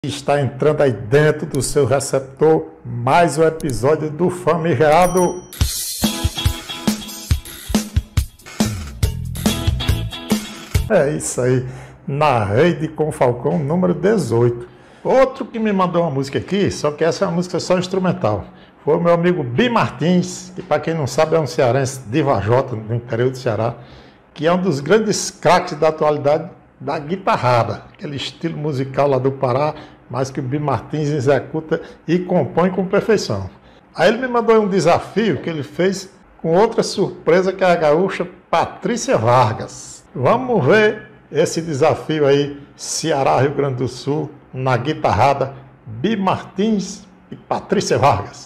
Está entrando aí dentro do seu receptor mais um episódio do Famigerado. É isso aí, na Rede com Falcão número 18. Outro que me mandou uma música aqui, só que essa é uma música só instrumental. Foi o meu amigo Bi Martins, que para quem não sabe é um cearense de Vajota, no interior do Ceará, que é um dos grandes craques da atualidade da guitarrada, aquele estilo musical lá do Pará, mas que o Bi Martins executa e compõe com perfeição. Aí ele me mandou um desafio que ele fez com outra surpresa, que é a gaúcha Patrícia Vargas. Vamos ver esse desafio aí, Ceará, Rio Grande do Sul, na guitarrada, Bi Martins e Patrícia Vargas.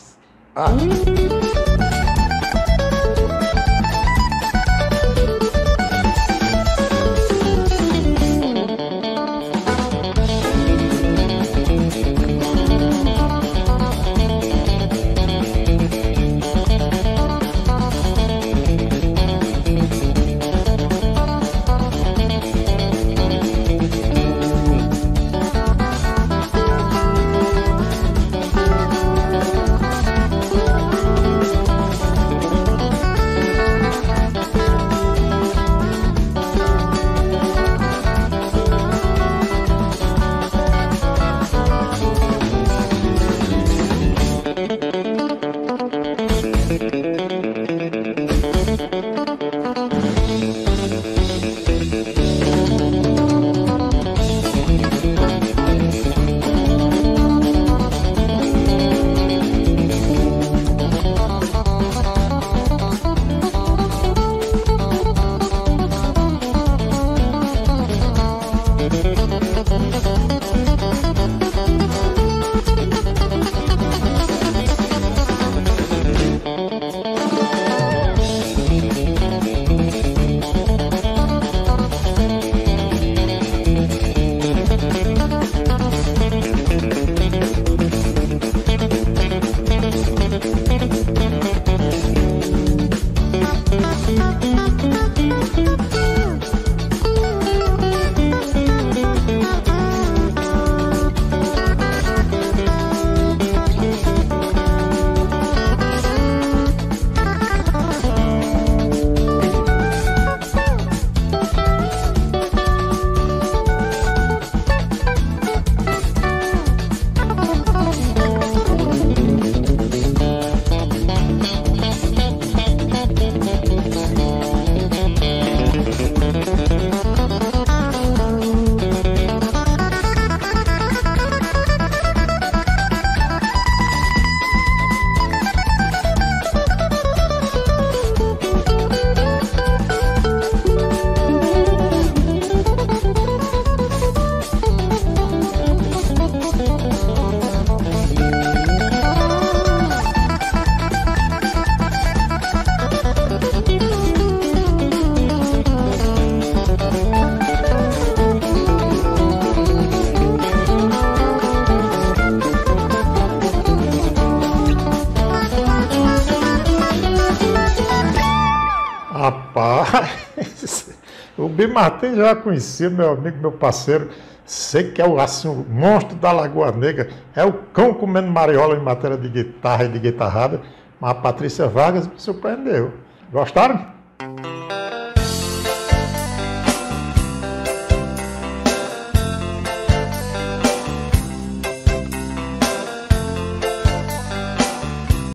Rapaz, o Bi Martins já conhecia, meu amigo, meu parceiro. Sei que é assim, o monstro da Lagoa Negra, é o cão comendo mariola em matéria de guitarra e de guitarrada, mas a Patrícia Vargas me surpreendeu. Gostaram?